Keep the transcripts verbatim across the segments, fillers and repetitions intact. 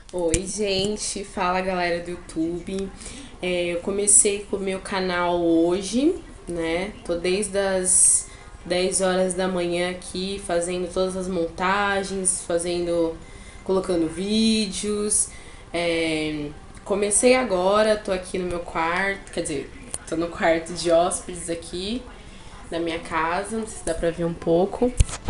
Oi, gente, fala galera do YouTube. É, eu comecei com o meu canal hoje, né? Tô desde as dez horas da manhã aqui fazendo todas as montagens, fazendo, colocando vídeos. É, comecei agora, tô aqui no meu quarto, quer dizer, tô no quarto de hóspedes aqui da minha casa, não sei se dá pra ver um pouco.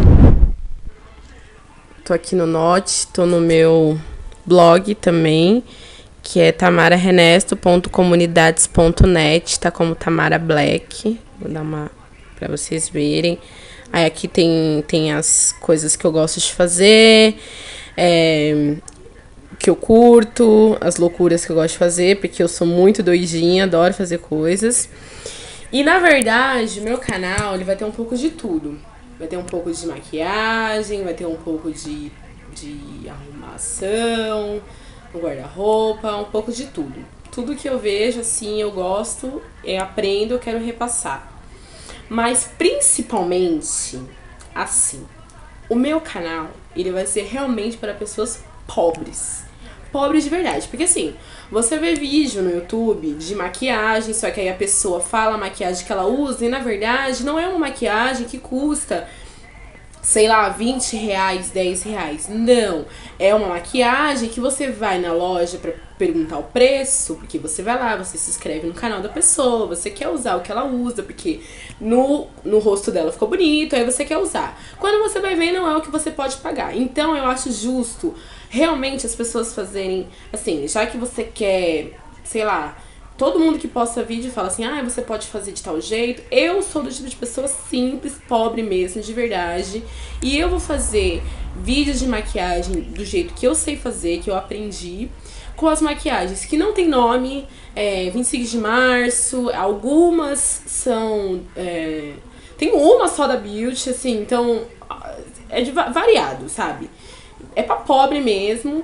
Tô aqui no Note, tô no meu blog também, que é tamara renesto ponto comunidades ponto net, tá como Tamara Black. Vou dar uma pra vocês verem. Aí aqui tem, tem as coisas que eu gosto de fazer, é, que eu curto, as loucuras que eu gosto de fazer, porque eu sou muito doidinha, adoro fazer coisas. E na verdade, meu canal ele vai ter um pouco de tudo. Vai ter um pouco de maquiagem, vai ter um pouco de, de arrumação, um guarda-roupa, um pouco de tudo. Tudo que eu vejo, assim, eu gosto, eu aprendo, eu quero repassar. Mas principalmente, assim, o meu canal, ele vai ser realmente para pessoas pobres. Pobres de verdade. Porque assim, você vê vídeo no YouTube de maquiagem, só que aí a pessoa fala a maquiagem que ela usa e na verdade não é uma maquiagem que custa, sei lá, vinte reais, dez reais. Não. É uma maquiagem que você vai na loja pra perguntar o preço, porque você vai lá, você se inscreve no canal da pessoa, você quer usar o que ela usa, porque no, no rosto dela ficou bonito, aí você quer usar. Quando você vai ver, não é o que você pode pagar. Então eu acho justo realmente as pessoas fazerem, assim, já que você quer, sei lá, todo mundo que posta vídeo fala assim, ah, você pode fazer de tal jeito. Eu sou do tipo de pessoa simples, pobre mesmo, de verdade. E eu vou fazer vídeos de maquiagem do jeito que eu sei fazer, que eu aprendi. Com as maquiagens que não tem nome, é, vinte e cinco de março, algumas são... É, tem uma só da Beauty, assim, então é de variado, sabe? É pra pobre mesmo.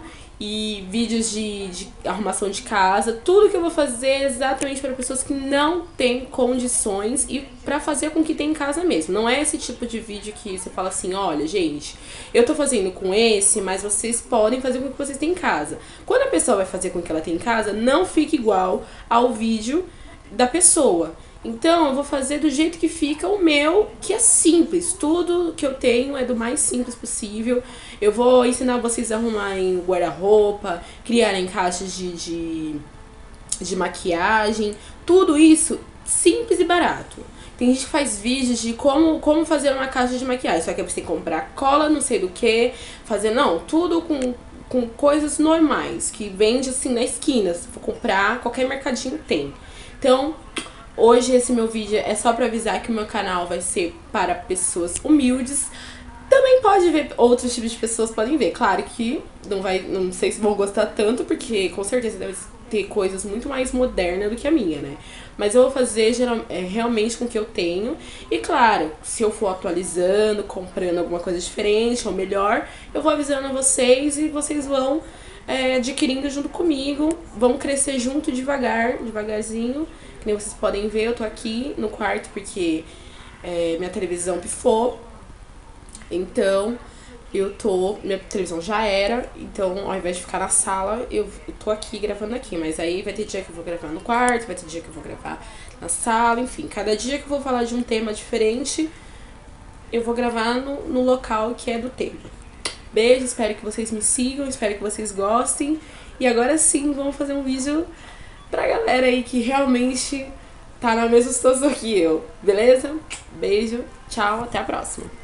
E vídeos de, de arrumação de casa, tudo que eu vou fazer é exatamente para pessoas que não têm condições e para fazer com que tem em casa mesmo. Não é esse tipo de vídeo que você fala assim, olha, gente, eu tô fazendo com esse, mas vocês podem fazer com o que vocês têm em casa. Quando a pessoa vai fazer com o que ela tem em casa, não fica igual ao vídeo da pessoa. Então eu vou fazer do jeito que fica o meu, que é simples. Tudo que eu tenho é do mais simples possível. Eu vou ensinar vocês a arrumarem guarda-roupa, criarem caixas de, de, de maquiagem. Tudo isso simples e barato. Tem gente que faz vídeos de como, como fazer uma caixa de maquiagem. Só que você tem que comprar cola, não sei do que, fazer, não, tudo com, com coisas normais, que vende assim na esquina. Se for comprar, qualquer mercadinho tem. Então, hoje esse meu vídeo é só pra avisar que o meu canal vai ser para pessoas humildes. Também pode ver, outros tipos de pessoas podem ver. Claro que não vai, não sei se vão gostar tanto, porque com certeza deve ter coisas muito mais modernas do que a minha, né? Mas eu vou fazer geral, é, realmente com o que eu tenho. E claro, se eu for atualizando, comprando alguma coisa diferente ou melhor, eu vou avisando a vocês e vocês vão é, adquirindo junto comigo. Vamos crescer junto devagar, devagarzinho. Que nem vocês podem ver, eu tô aqui no quarto porque é, minha televisão pifou. Então, eu tô... Minha televisão já era, então ao invés de ficar na sala, eu, eu tô aqui gravando aqui. Mas aí vai ter dia que eu vou gravar no quarto, vai ter dia que eu vou gravar na sala, enfim. Cada dia que eu vou falar de um tema diferente, eu vou gravar no, no local que é do tema. Beijo, espero que vocês me sigam, espero que vocês gostem. E agora sim, vamos fazer um vídeo pra galera aí que realmente tá na mesma situação que eu, beleza? Beijo, tchau, até a próxima.